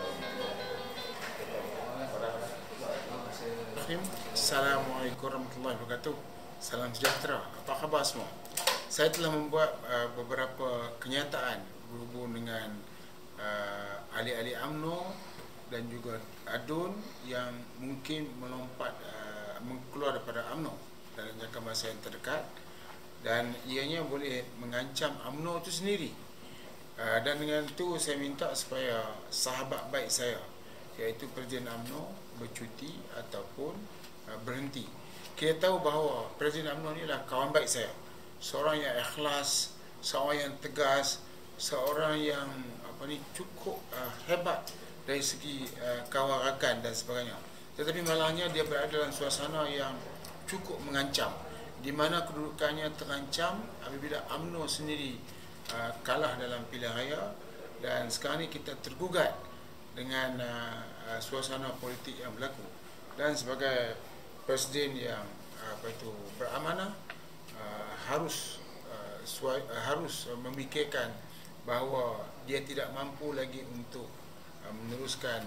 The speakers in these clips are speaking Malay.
Assalamualaikum warahmatullahi wabarakatuh. Salam sejahtera. Apa khabar semua? Saya telah membuat beberapa kenyataan berhubung dengan ahli-ahli UMNO dan juga ADUN yang mungkin melompat keluar daripada UMNO dalam jangka masa yang terdekat, dan ianya boleh mengancam UMNO itu sendiri. Dan dengan itu saya minta supaya sahabat baik saya, iaitu Presiden UMNO, bercuti ataupun berhenti. Kita tahu bahawa Presiden UMNO ni adalah kawan baik saya, seorang yang ikhlas, seorang yang tegas, seorang yang cukup hebat dari segi kawaragan dan sebagainya. Tetapi malahnya dia berada dalam suasana yang cukup mengancam, di mana kedudukannya terancam apabila UMNO sendiri kalah dalam pilihan raya, dan sekarang ni kita tergugat dengan suasana politik yang berlaku. Dan sebagai presiden yang beramanah, harus memikirkan bahawa dia tidak mampu lagi untuk meneruskan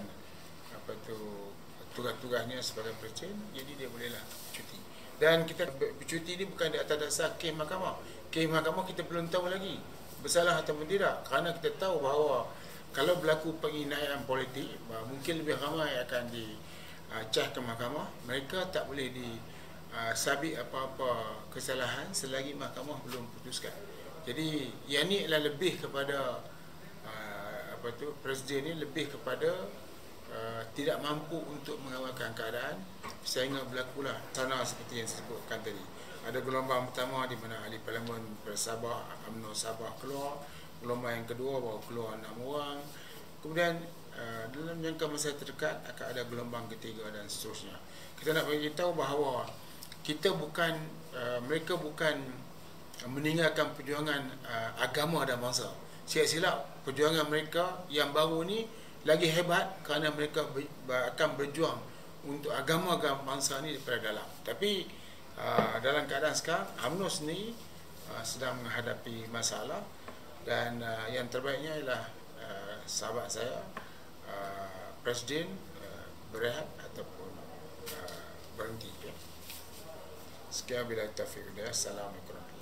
tugas-tugasnya sebagai presiden, jadi dia bolehlah cuti. Dan kita bercuti ini bukan di atas dasar kes mahkamah. Kes mahkamah kita belum tahu lagi bersalah ataupun tidak, kerana kita tahu bahawa kalau berlaku penghinaan politik, mungkin lebih ramai akan dicah ke mahkamah. Mereka tak boleh disabit apa-apa kesalahan selagi mahkamah belum putuskan. Jadi yang ni adalah lebih kepada presiden ni lebih kepada tidak mampu untuk mengawalkan keadaan, sehingga berlakulah sana seperti yang saya sebutkan tadi. Ada gelombang pertama di mana ahli parlimen Sabah, UMNO Sabah keluar, gelombang yang kedua baru keluar 6 orang, kemudian dalam jangka masa terdekat akan ada gelombang ketiga dan seterusnya. Kita nak beritahu bahawa kita bukan mereka bukan meninggalkan perjuangan agama dan bangsa. Silap-silap, perjuangan mereka yang baru ni lagi hebat kerana mereka akan berjuang untuk agama dan bangsa ni daripada dalam. Tapi dalam keadaan sekarang, UMNO sendiri sedang menghadapi masalah, dan yang terbaiknya ialah sahabat saya presiden berehat ataupun berhenti. Sekian, bila taufiq. Assalamualaikum.